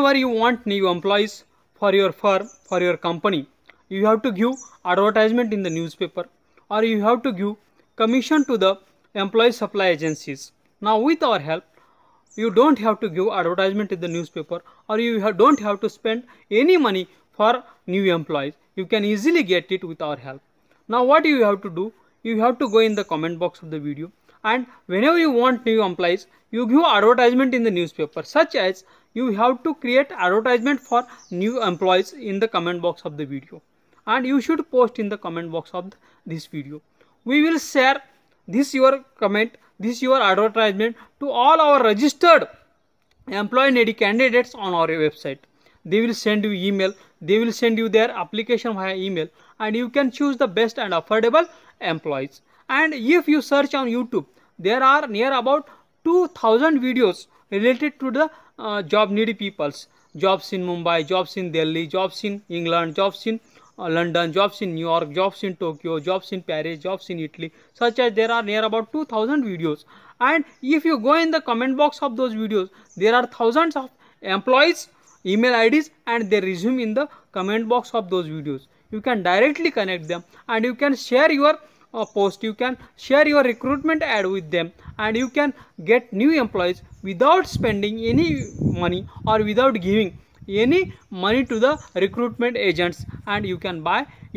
whenever you want new employees for your firm, for your company, you have to give advertisement in the newspaper, or you have to give commission to the employee supply agencies. Now with our help, you don't have to give advertisement in the newspaper, or you don't have to spend any money for new employees. You can easily get it with our help. Now what you have to do, you have to go in the comment box of the video, and whenever you want new employees, you give advertisement in the newspaper, such as you have to create advertisement for new employees in the comment box of the video, and you should post in the comment box of this video. We will share this your comment, this your advertisement to all our registered employee needy candidates on our website. They will send you email, they will send you their application via email, and you can choose the best and affordable employees. And if you search on YouTube, there are near about 2000 videos related to the job needy peoples. Jobs in Mumbai, jobs in Delhi, jobs in England, jobs in London, jobs in New York, jobs in Tokyo, jobs in Paris, jobs in Italy, such as there are near about 2000 videos. And if you go in the comment box of those videos, there are thousands of employees email IDs and their resume in the comment box of those videos. You can directly connect them, and you can share your post, you can share your recruitment ad with them, and you can get new employees without spending any money or without giving any money to the recruitment agents, and you can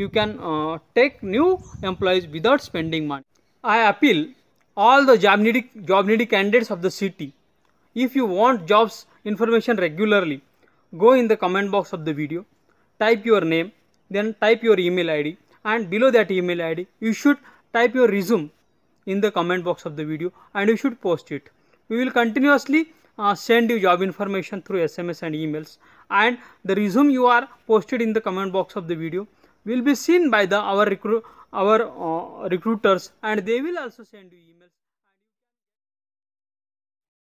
take new employees without spending money. I appeal all the job needy candidates of the city. If you want jobs information regularly, go in the comment box of the video, type your name, then type your email ID, and below that email ID you should type your resume in the comment box of the video, and you should post it. We will continuously send you job information through SMS and emails, and the resume you are posted in the comment box of the video will be seen by our recruiters, and they will also send you emails.